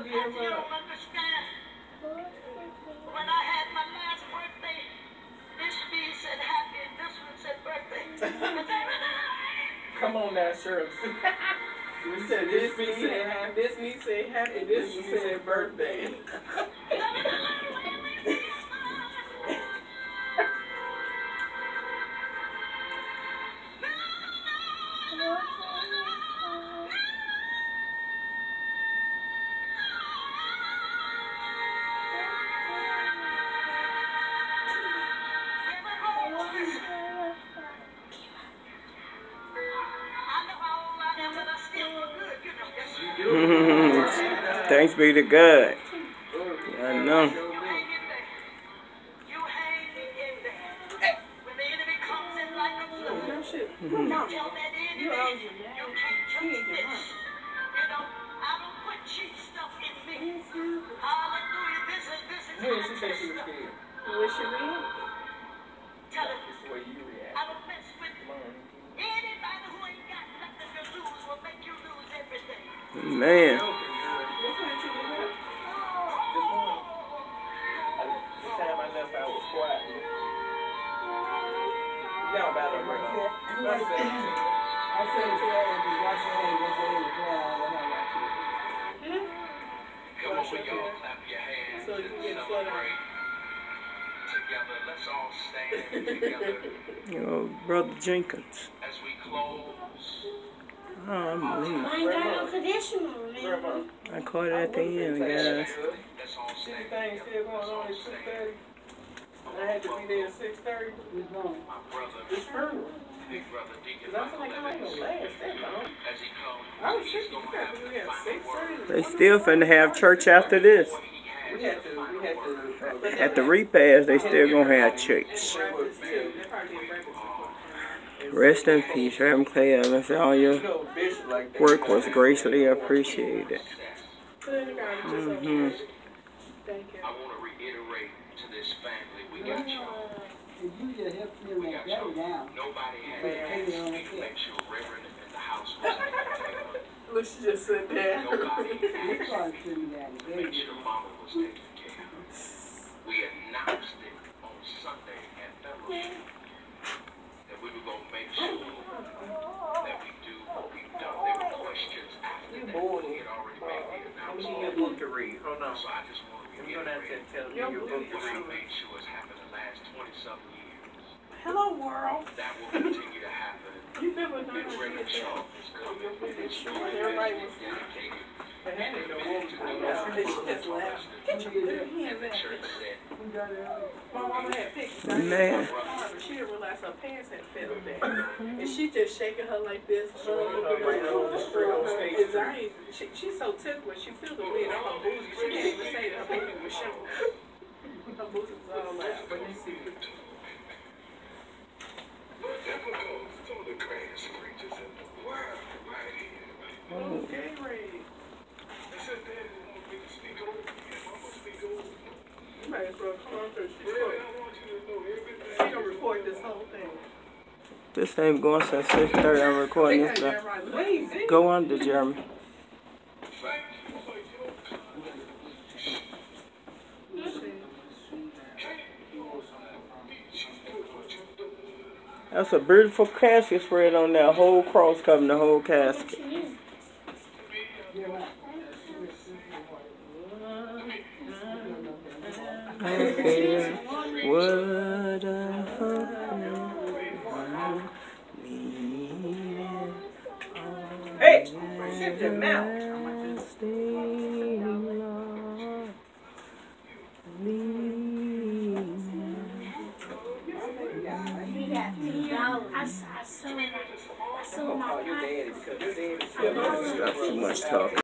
you don't understand. When I had my last birthday, this bee said happy and this one said birthday. Come on now, Shirley. We said this me said happy, this me said happy, this me said birthday. Thanks be to God. I know. Man. Oh, Brother Jenkins. As we close. Oh, I'm leaving. I ain't got no conditioner, man. I caught it at the end, guys. See the thing still going on at 2:30. I had to be there at 6:30. It's true. Because I feel like I ain't gonna last that long. I was thinking we got to be there at 6:30. They still finna have church after this. We had to. At the repast, they still gonna have church. Rest in peace, Rev.Clay Evans. All your work was greatly appreciated. I want to reiterate to this family, we got y'all. We got y'all. Nobody had to make sure Reverend in the house was taken care of. Let's just sit there. Nobody had to make sure Mama was taken care of. We announced it on Sunday at fellowship that we were going to make sure that we do what we've done. There were questions after that. We had already made the announcement. Book to read. Hold on. So I just want to reiterate what we made sure has happened the last 20-something years. Hello, world. That will continue to happen. You never know And Reverend Shaw is coming. Everybody was dedicated. I had to go home. She just laughed. Get your little hands out. My mama had pictures. Man. She didn't realize her pants had fell down. And she just shaking her like this. She's so tickled. She feels the wind on her booty. She can't even say that her booty was showing. Her booty was all out. But you see it. Some of the greatest preachers in the world right here. Okay, Ray. They said Daddy didn't want me to speak over you. Mama speak over you. You might as well come on to Yeah, I want you to know everything. She gonna record this whole thing. This ain't going since 6:30. I'm recording this stuff. Go under, Jeremy. That's a beautiful casket spread on that whole cross covering the whole casket. What a Hey, shut your mouth. I saw my Stop too much talking.